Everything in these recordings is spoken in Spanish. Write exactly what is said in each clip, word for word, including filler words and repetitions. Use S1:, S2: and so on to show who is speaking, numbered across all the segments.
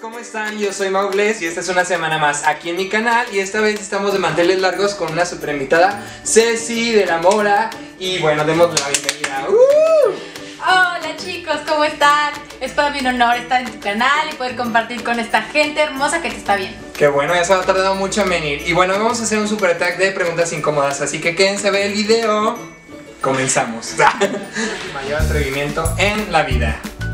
S1: ¿cómo están? Yo soy Maules y esta es una semana más aquí en mi canal y esta vez estamos de manteles largos con una super invitada, Ceci de la Mora, y bueno, demos la bienvenida. ¡Uh!
S2: Hola chicos, ¿cómo están? Es para mí un honor estar en tu canal y poder compartir con esta gente hermosa que te está viendo.
S1: Qué bueno, ya se ha tardado mucho en venir. Y bueno, vamos a hacer un super tag de preguntas incómodas, así que quédense a ver el video. Comenzamos. Mayor atrevimiento en la vida.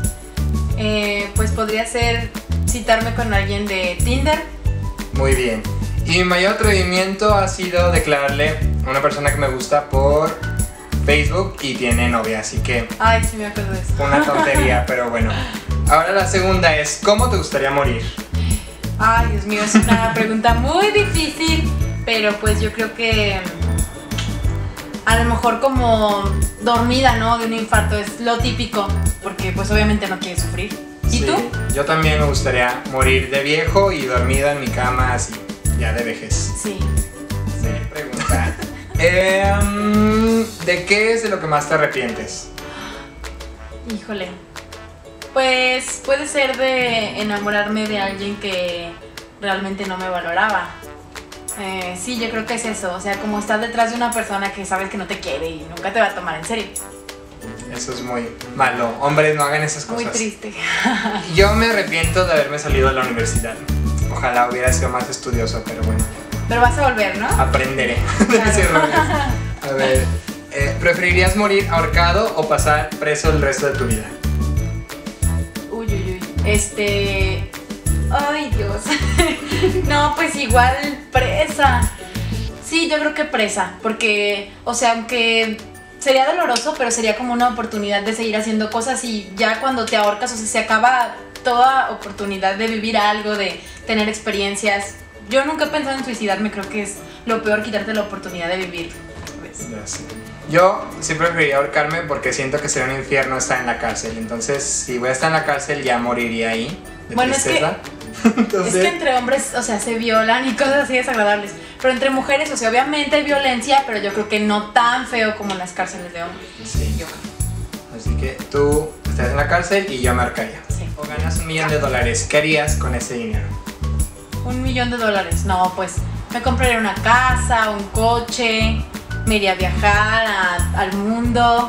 S2: Eh, pues podría ser citarme con alguien de Tinder.
S1: Muy bien. Y mi mayor atrevimiento ha sido declararle a una persona que me gusta por Facebook y tiene novia, así que...
S2: Ay, sí me acuerdo de eso.
S1: Una tontería, pero bueno. Ahora la segunda es, ¿cómo te gustaría morir?
S2: Ay, Dios mío, es una pregunta muy difícil, pero pues yo creo que a lo mejor como dormida, ¿no? De un infarto, es lo típico, porque pues obviamente no quieres sufrir. ¿Y
S1: Sí,
S2: tú?
S1: Yo también me gustaría morir de viejo y dormida en mi cama así, ya de vejez.
S2: Sí.
S1: Sí, pregunta. eh, ¿De qué es de lo que más te arrepientes?
S2: Híjole. Pues puede ser de enamorarme de alguien que realmente no me valoraba. Eh, sí, yo creo que es eso. O sea, como estar detrás de una persona que sabes que no te quiere y nunca te va a tomar en serio.
S1: Eso es muy malo. Hombres, no hagan esas cosas.
S2: Muy triste.
S1: Yo me arrepiento de haberme salido de la universidad. Ojalá hubiera sido más estudioso, pero bueno.
S2: Pero vas a volver, ¿no?
S1: Aprenderé de mis errores. A ver, eh, ¿preferirías morir ahorcado o pasar preso el resto de tu vida?
S2: Uy, uy, uy. Este... Ay, Dios. No, pues igual presa. Sí, yo creo que presa. Porque, o sea, aunque sería doloroso, pero sería como una oportunidad de seguir haciendo cosas y ya cuando te ahorcas, o sea, se acaba toda oportunidad de vivir algo, de tener experiencias. Yo nunca he pensado en suicidarme, creo que es lo peor, quitarte la oportunidad de vivir. ¿Ves?
S1: Ya sé. Yo sí preferiría ahorcarme porque siento que sería un infierno estar en la cárcel. Entonces, si voy a estar en la cárcel, ya moriría ahí. De
S2: Bueno,
S1: tristeza.
S2: es que,
S1: Entonces,
S2: es que entre hombres, o sea, se violan y cosas así desagradables. Pero entre mujeres, o sea, obviamente hay violencia, pero yo creo que no tan feo como en las cárceles de hombres.
S1: sí.
S2: Yo creo.
S1: Así que tú estás en la cárcel y yo me ahorcaría.
S2: Sí.
S1: O ganas un millón de dólares. ¿Qué harías con ese dinero?
S2: Un millón de dólares. No, pues me compraría una casa, un coche, me iría a viajar a- al mundo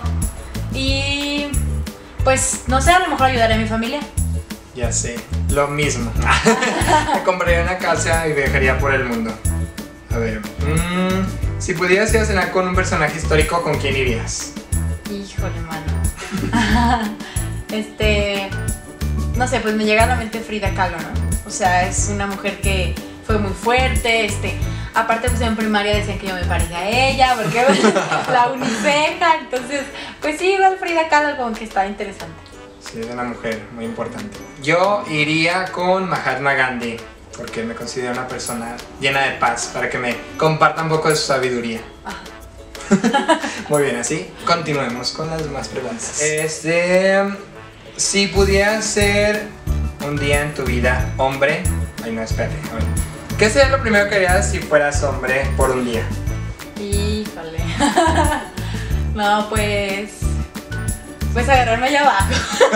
S2: y pues no sé, a lo mejor ayudaré a mi familia.
S1: Ya sé, lo mismo. Me compraría una casa y viajaría por el mundo. A ver, mmm, si pudieras ir a cenar con un personaje histórico, ¿con quién irías?
S2: Híjole, mano. Este, no sé, pues me llega a la mente Frida Kahlo, ¿no? O sea, es una mujer que fue muy fuerte, este, aparte pues en primaria decían que yo me parecía a ella, porque la uniceja, entonces, pues sí, igual Frida Kahlo como que está interesante.
S1: Sí, es una mujer muy importante. Yo iría con Mahatma Gandhi, porque me considero una persona llena de paz, para que me comparta un poco de su sabiduría.
S2: Ajá.
S1: Muy bien, así continuemos con las demás preguntas. Este, si pudieras ser un día en tu vida hombre, ay no, espérate, a ver. ¿Qué sería lo primero que harías si fueras hombre por un día?
S2: Híjole. No, pues, pues agarrarme allá abajo.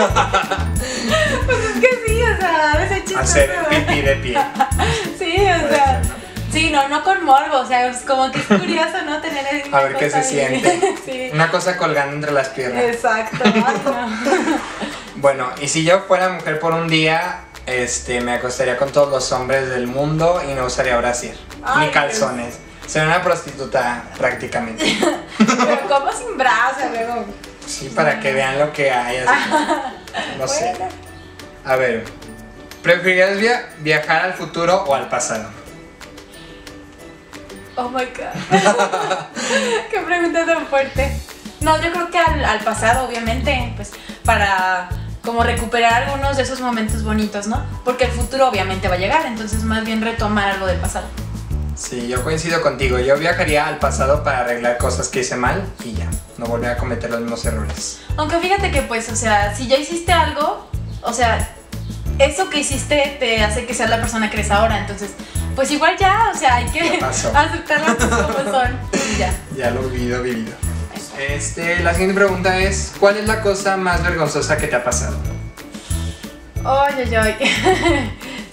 S2: Pues es que sí, o sea, a veces chistoso.
S1: Hacer pipí de pie.
S2: Sí, o
S1: Puede
S2: sea,
S1: ser, ¿no?
S2: sí, no, no con morbo, o sea, es como que es curioso, ¿no? Tener ahí una
S1: A ver qué
S2: cosa
S1: se
S2: ahí.
S1: siente.
S2: Sí.
S1: Una cosa colgando entre las piernas.
S2: Exacto. Ay, no.
S1: Bueno, y si yo fuera mujer por un día, este, me acostaría con todos los hombres del mundo y no usaría brasier,
S2: Ay,
S1: ni calzones. Sería una prostituta prácticamente.
S2: Pero como sin brazos, luego.
S1: Sí, para que vean lo que hay. Así, no sé.
S2: Bueno.
S1: A ver, ¿preferirías via- viajar al futuro o al pasado?
S2: Oh my god. Qué pregunta tan fuerte. No, yo creo que al, al pasado, obviamente, pues para como recuperar algunos de esos momentos bonitos, ¿no? Porque el futuro obviamente va a llegar, entonces más bien retomar algo del pasado.
S1: Sí, yo coincido contigo. Yo viajaría al pasado para arreglar cosas que hice mal y ya, no volver a cometer los mismos errores.
S2: Aunque fíjate que pues, o sea, si ya hiciste algo, o sea, eso que hiciste te hace que seas la persona que eres ahora, entonces, pues igual ya, o sea, hay que
S1: Ya pasó.
S2: aceptar las cosas como son y ya.
S1: Ya lo vivido, vivido.
S2: Eso.
S1: Este, la siguiente pregunta es, ¿cuál es la cosa más vergonzosa que te ha pasado?
S2: Ay, ay, ay.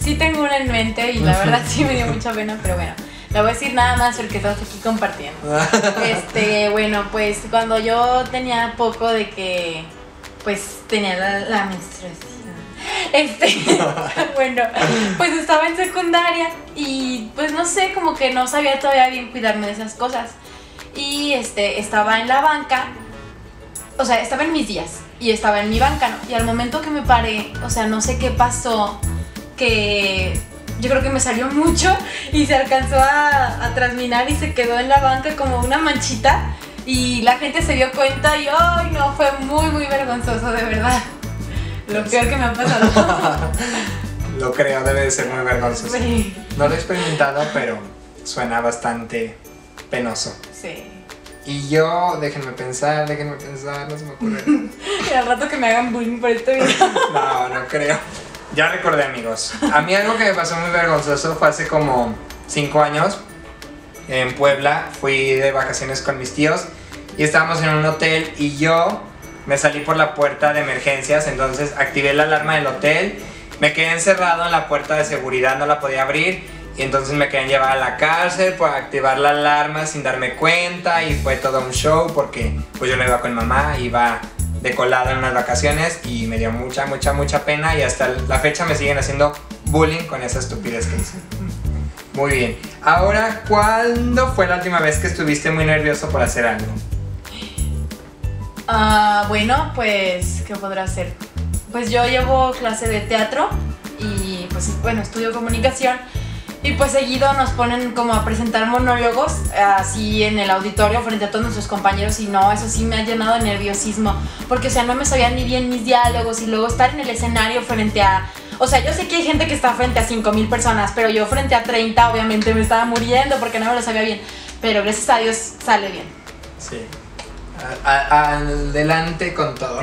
S2: sí tengo una en mente y la verdad sí me dio mucha pena, pero bueno, la voy a decir nada más porque estamos aquí compartiendo. Este, bueno, pues cuando yo tenía poco de que, pues tenía la, la menstruación. Este, bueno, pues estaba en secundaria y pues no sé, como que no sabía todavía bien cuidarme de esas cosas. Y este, estaba en la banca, o sea, estaba en mis días y estaba en mi banca, ¿no? Y al momento que me paré, o sea, no sé qué pasó, que yo creo que me salió mucho y se alcanzó a, a trasminar y se quedó en la banca como una manchita y la gente se dio cuenta y ¡ay no! Fue muy muy vergonzoso, de verdad. Lo peor que me ha pasado.
S1: Lo creo, debe de ser muy vergonzoso.
S2: Sí.
S1: No lo he experimentado, pero suena bastante penoso.
S2: Sí.
S1: Y yo, déjenme pensar, déjenme pensar, no se me ocurre.
S2: Y al rato que me hagan bullying por este video.
S1: No, no creo. Ya recordé, amigos. A mí algo que me pasó muy vergonzoso fue hace como cinco años. En Puebla fui de vacaciones con mis tíos y estábamos en un hotel y yo me salí por la puerta de emergencias, entonces activé la alarma del hotel, me quedé encerrado en la puerta de seguridad, no la podía abrir y entonces me querían llevar a la cárcel por activar la alarma sin darme cuenta y fue todo un show porque pues yo no iba con mamá, iba de colado en unas vacaciones y me dio mucha, mucha, mucha pena y hasta la fecha me siguen haciendo bullying con esa estupidez que hice. Muy bien. Ahora, ¿cuándo fue la última vez que estuviste muy nervioso por hacer algo?
S2: Ah, bueno, pues, ¿qué podrá hacer? Pues yo llevo clase de teatro y pues, bueno, estudio comunicación y pues seguido nos ponen como a presentar monólogos así en el auditorio frente a todos nuestros compañeros y no, eso sí me ha llenado de nerviosismo porque, o sea, no me sabían ni bien mis diálogos y luego estar en el escenario frente a... O sea, yo sé que hay gente que está frente a cinco mil personas, pero yo frente a treinta obviamente me estaba muriendo porque no me lo sabía bien, pero gracias a Dios sale bien.
S1: Sí. A, a, adelante con todo.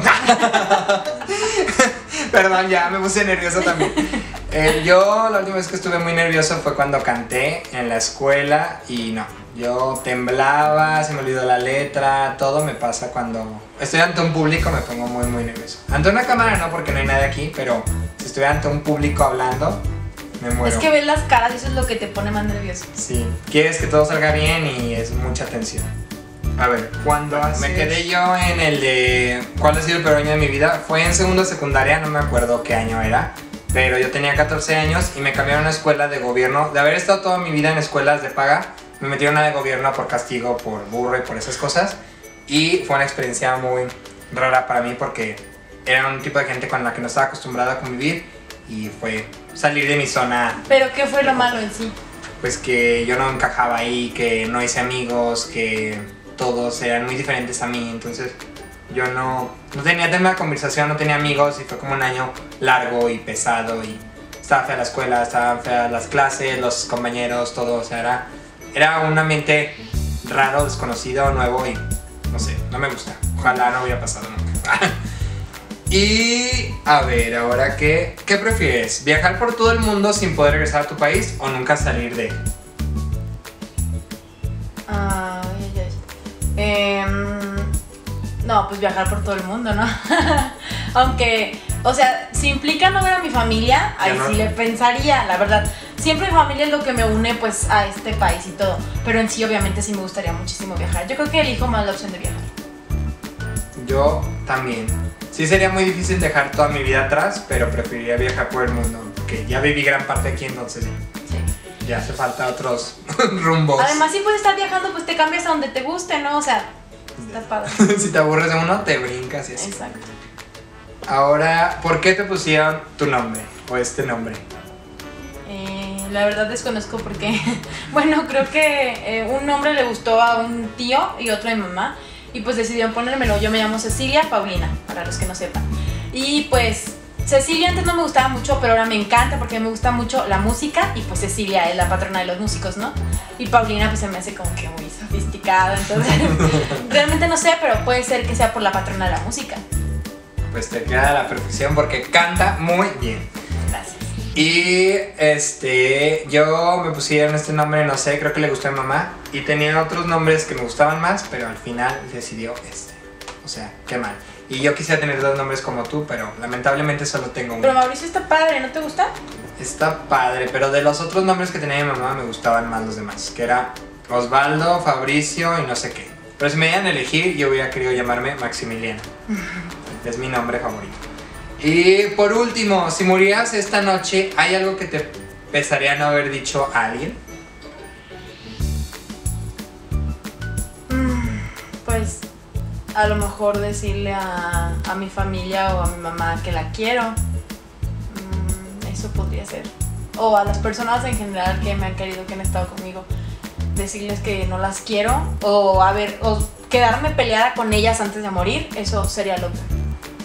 S1: Perdón, ya me puse nervioso también. Eh, yo la última vez que estuve muy nervioso fue cuando canté en la escuela y no, yo temblaba, se me olvidó la letra, todo me pasa cuando estoy ante un público, me pongo muy muy nervioso. Ante una cámara no, porque no hay nadie aquí, pero si estoy ante un público hablando, me muero.
S2: Es que ves las caras y eso es lo que te pone más nervioso.
S1: Sí, quieres que todo salga bien y es mucha tensión. A ver, ¿cuándo haces? Me quedé yo en el de ¿cuál ha sido el peor año de mi vida? Fue en segundo de secundaria, no me acuerdo qué año era, pero yo tenía catorce años y me cambiaron a una escuela de gobierno. De haber estado toda mi vida en escuelas de paga, me metieron a una de gobierno por castigo, por burro y por esas cosas. Y fue una experiencia muy rara para mí porque era un tipo de gente con la que no estaba acostumbrada a convivir y fue salir de mi zona.
S2: ¿Pero qué fue lo malo en sí?
S1: Pues que yo no encajaba ahí, que no hice amigos, que todos eran muy diferentes a mí, entonces yo no, no tenía tema de conversación, no tenía amigos y fue como un año largo y pesado y estaba fea la escuela, estaban feas las clases, los compañeros, todo, o sea, era, era un ambiente raro, desconocido, nuevo y no sé, no me gusta, ojalá no hubiera pasado nunca. Y a ver, ahora qué, ¿qué prefieres? ¿Viajar por todo el mundo sin poder regresar a tu país o nunca salir de él?
S2: Ay, ay, ay. Eh, no, pues viajar por todo el mundo, ¿no? Aunque, o sea, si implica no ver a mi familia, ahí
S1: no.
S2: sí le pensaría, la verdad. Siempre mi familia es lo que me une pues a este país y todo, pero en sí obviamente sí me gustaría muchísimo viajar. Yo creo que elijo más la opción de viajar.
S1: Yo también. Sí sería muy difícil dejar toda mi vida atrás, pero preferiría viajar por el mundo, porque ya viví gran parte aquí, entonces
S2: sí.
S1: Ya hace falta otros rumbos.
S2: Además, si puedes estar viajando, pues te cambias a donde te guste, ¿no? O sea, está padre.
S1: Si te aburres de uno, te brincas y así.
S2: Exacto.
S1: Ahora, ¿por qué te pusieron tu nombre o este nombre?
S2: Eh, la verdad desconozco por qué. Bueno, creo que eh, un nombre le gustó a un tío y otro a mi mamá. Y pues decidieron ponérmelo. Yo me llamo Cecilia Paulina, para los que no sepan. Y pues Cecilia antes no me gustaba mucho, pero ahora me encanta porque me gusta mucho la música. Y pues Cecilia es la patrona de los músicos, ¿no? Y Paulina pues se me hace como que muy sofisticada. Entonces realmente no sé, pero puede ser que sea por la patrona de la música.
S1: Pues te queda a la perfección porque canta muy bien.
S2: Gracias.
S1: Y este, yo me pusieron este nombre, no sé, creo que le gustó a mi mamá. Y tenía otros nombres que me gustaban más, pero al final decidió este. O sea, qué mal. Y yo quisiera tener dos nombres como tú, pero lamentablemente solo tengo uno.
S2: Pero Mauricio está padre, ¿no te gusta?
S1: está padre, pero de los otros nombres que tenía mi mamá me gustaban más los demás, que era Osvaldo, Fabricio y no sé qué. Pero si me dieran a elegir, yo hubiera querido llamarme Maximiliano. Es mi nombre favorito. Y por último, si murieras esta noche, ¿hay algo que te pesaría no haber dicho a alguien?
S2: Pues a lo mejor decirle a, a mi familia o a mi mamá que la quiero. Mm, eso podría ser. O a las personas en general que me han querido, que han estado conmigo. Decirles que no las quiero. O a ver, o quedarme peleada con ellas antes de morir. Eso sería lo peor.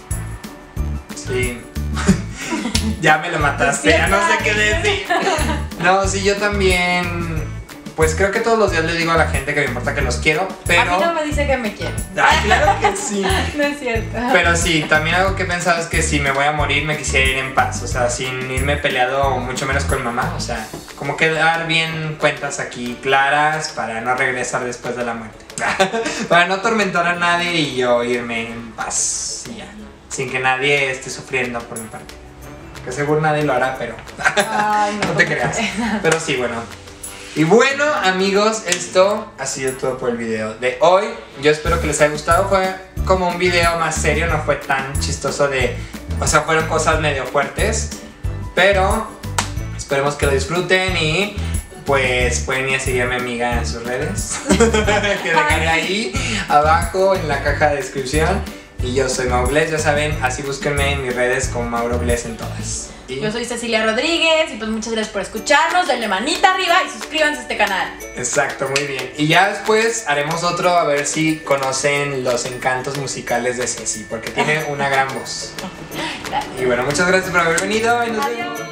S1: Sí. Ya me lo mataste, ya no sé qué decir. No, sí, yo también. Pues creo que todos los días le digo a la gente que me importa, que los quiero, pero...
S2: A mí no me dice que me quiere.
S1: Ay, claro que sí.
S2: No es cierto.
S1: Pero sí, también algo que he pensado es que si me voy a morir me quisiera ir en paz. O sea, sin irme peleado, mucho menos con mamá. O sea, como que dar bien cuentas aquí claras para no regresar después de la muerte. Para no atormentar a nadie y yo irme en paz y ya. Sin que nadie esté sufriendo por mi parte. Que seguro nadie lo hará, pero...
S2: Ay, no,
S1: no te creas. Pero sí, bueno... Y bueno, amigos, esto ha sido todo por el video de hoy. Yo espero que les haya gustado. Fue como un video más serio, no fue tan chistoso de... O sea, fueron cosas medio fuertes. Pero esperemos que lo disfruten y pues pueden ir a seguir a mi amiga en sus redes. Que dejaré ahí abajo en la caja de descripción. Y yo soy Mau Glés, ya saben, así búsquenme en mis redes como Mauro Glés en todas. Y
S2: yo soy Cecilia Rodríguez y pues muchas gracias por escucharnos, denle manita arriba y suscríbanse a este canal.
S1: Exacto, muy bien. Y ya después haremos otro a ver si conocen los encantos musicales de Ceci, porque tiene una gran voz.
S2: Gracias.
S1: Y bueno, muchas gracias por haber venido y nos
S2: Adiós.
S1: vemos.